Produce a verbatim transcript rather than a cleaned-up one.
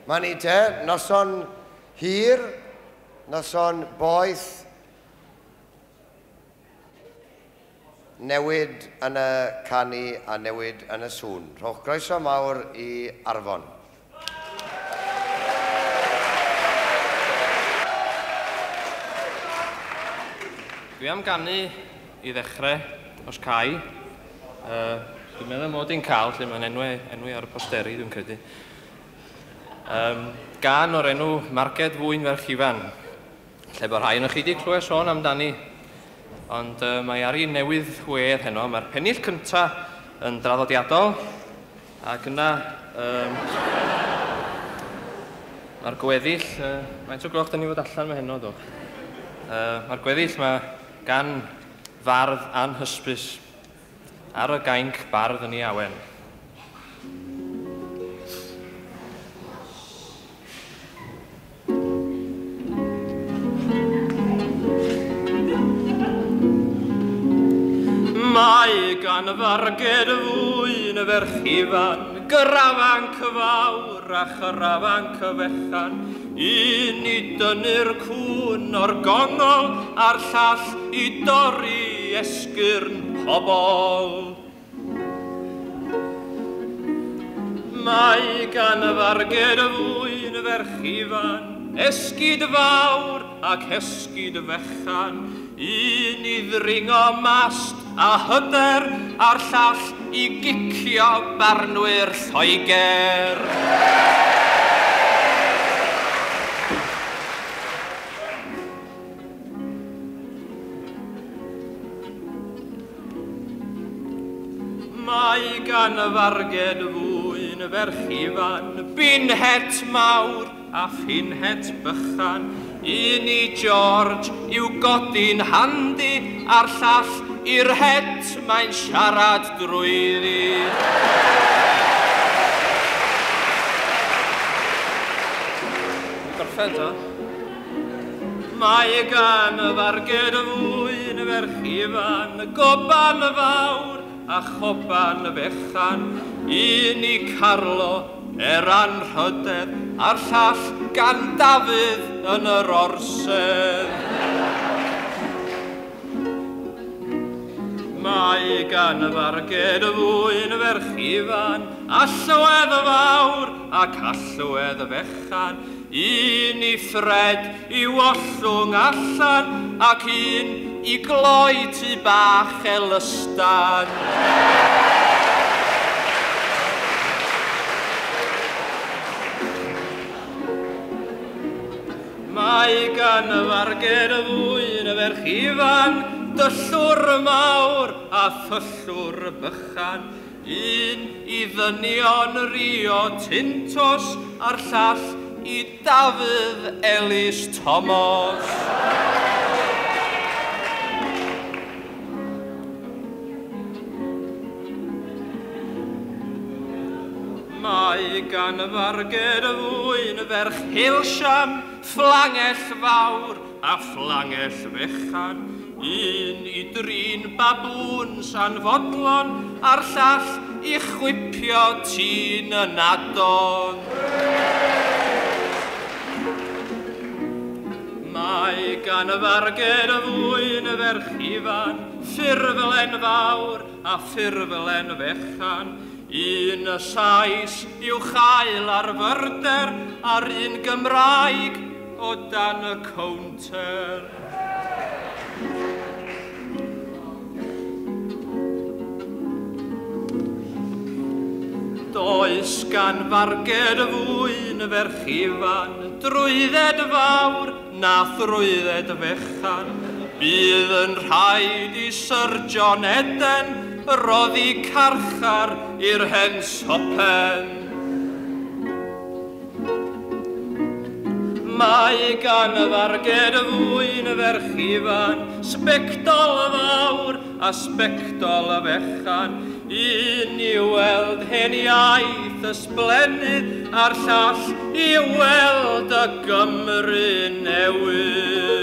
Mae ni te, noson hir, noson boeth, newid yn y canu a newid yn y sŵn. Rhowch groeso mawr i Arfon. Dwi am ganu i ddechrau os cai. Uh, dwi'n meddwl mod i'n cael, lle mae'n enw, enw ar y posteri, dwi'n credu. Um, gan o'r enw Marged Fwyn Ferchifan, lle bod rhai yn chi wedi clywed sôn amdani. Ond uh, mae ar un newydd wedd heno. Mae'r pennill cyntaf yn draddodiadol, ac yna um, mae'r gweddill, uh, faint o gloch da ni fod allan mae heno, do. Uh, mae'r gweddill mae gan fardd anhysbys ar y gainc bardd yn ei awen. Mae gan Farged Fwyn Ferchifan grafanc fawr a chrafanc fechan, un i dynnu'r cwn o'r gongol a'r llall i dorri esgyrn pobol. Mae gan Farged Fwyn Ferchifan esgyd fawr ac esgyd fechan, un i ddringo mast a hyder a'r llall i gicio barnwyr Lloegr. Mae gan Farged Fwyn Ferchifan binhet mawr a phinhet bychan, un i George i'w godi'n handi a'r llall i'r het mae'n siarad drwyddi. Gorffen, to? Mae gan Farged Fwyn Ferchifan goban fawr a choban fechan, un i Carlo er anrhydedd a'r llall gan Dafydd yn yr orsedd. Mae gan Farged Fwyn Ferchifan allwedd fawr ac allwedd fechan, un i thred i wallwng allan ac un i gloi tu bach Elystan. Mae gan Farged Fwyn Ferchifan dyllwr mawr a thyllwr bychan, un i ddynion Rio Tintos a'r llall i Dafydd Ellis Thomas. Mae gan Farged Fwyn Ferchilsham fflangell fawr a fflangell fechan, un i drin babŵns anfodlon a'r llall i chwipio tîn yn adon. Mae gan Farged Fwyn Ferchifan ffurflen fawr a ffurflen fechan, un y sais i'w chael ar fyrder a'r un Gymraeg o dan y counter. Does gan Farged Fwyn Ferchifan drwydded fawr na thrwydded fechan, bydd yn rhaid i Sir John Eden roddi carchar i'r hensopen. Mae gan Farged Fwyn Ferchifan sbectol fawr a sbectol fechan, un i weld hen iaith ysblennydd a'r llall i weld y Gymru newydd.